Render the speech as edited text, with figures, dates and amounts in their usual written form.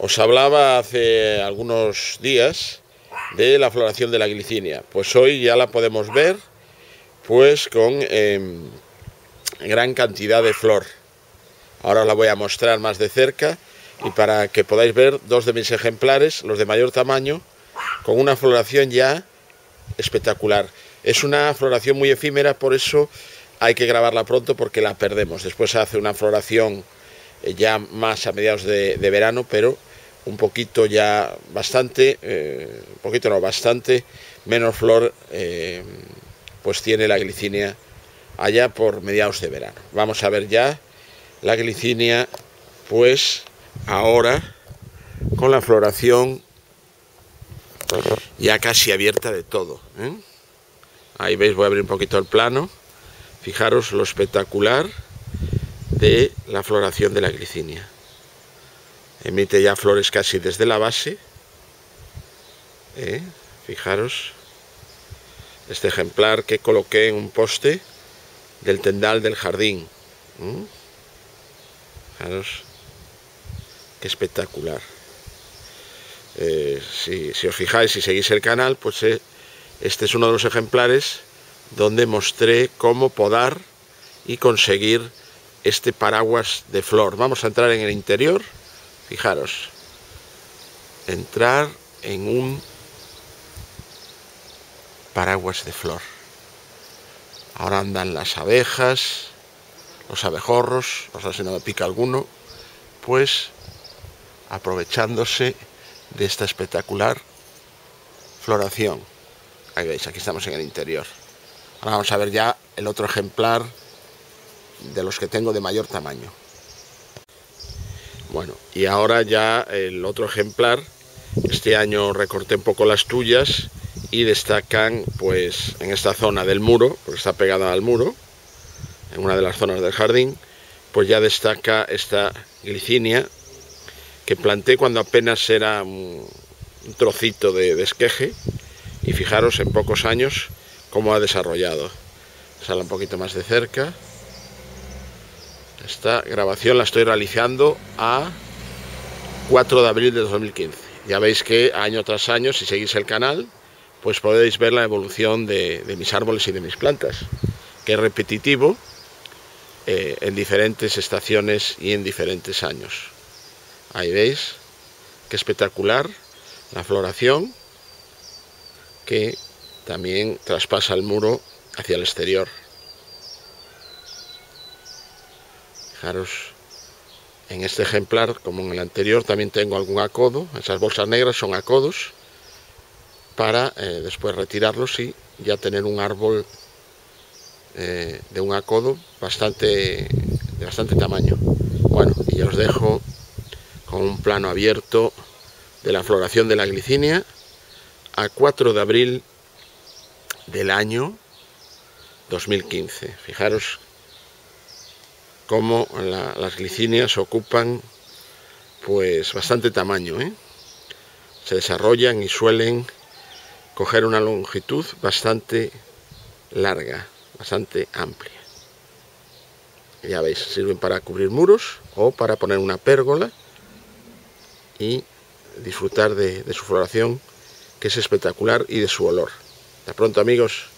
Os hablaba hace algunos días de la floración de la glicinia. Pues hoy ya la podemos ver pues con gran cantidad de flor. Ahora os la voy a mostrar más de cerca y para que podáis ver dos de mis ejemplares, los de mayor tamaño, con una floración ya espectacular. Es una floración muy efímera, por eso hay que grabarla pronto porque la perdemos. Después hace una floración ya más a mediados de verano, pero un poquito ya bastante, bastante menos flor pues tiene la glicinia allá por mediados de verano. Vamos a ver ya la glicinia pues ahora con la floración ya casi abierta de todo, ¿eh? Ahí veis, voy a abrir un poquito el plano. Fijaros lo espectacular de la floración de la glicinia. Emite ya flores casi desde la base. Fijaros este ejemplar que coloqué en un poste del tendal del jardín. Fijaros qué espectacular. Si os fijáis y seguís el canal, pues este es uno de los ejemplares donde mostré cómo podar y conseguir este paraguas de flor. Vamos a entrar en el interior. Fijaros, entrar en un paraguas de flor. Ahora andan las abejas, los abejorros, o sea, si no me pica alguno, pues aprovechándose de esta espectacular floración. Ahí veis, aquí estamos en el interior. Ahora vamos a ver ya el otro ejemplar de los que tengo de mayor tamaño. Bueno, y ahora ya el otro ejemplar. Este año recorté un poco las tuyas y destacan pues en esta zona del muro, porque está pegada al muro, en una de las zonas del jardín, pues ya destaca esta glicinia que planté cuando apenas era un trocito de esqueje, y fijaros en pocos años cómo ha desarrollado. Sale un poquito más de cerca. Esta grabación la estoy realizando a 4 de abril de 2015. Ya veis que año tras año, si seguís el canal, pues podéis ver la evolución de mis árboles y de mis plantas, que es repetitivo en diferentes estaciones y en diferentes años. Ahí veis qué espectacular la floración, que también traspasa el muro hacia el exterior. Fijaros, en este ejemplar, como en el anterior, también tengo algún acodo. Esas bolsas negras son acodos para después retirarlos y ya tener un árbol de un acodo de bastante tamaño. Bueno, y ya os dejo con un plano abierto de la floración de la glicinia a 4 de abril del año 2015. Fijaros cómo las glicinias ocupan pues bastante tamaño, se desarrollan y suelen coger una longitud bastante larga, bastante amplia. Ya veis, sirven para cubrir muros o para poner una pérgola y disfrutar de su floración, que es espectacular, y de su olor. Hasta pronto, amigos.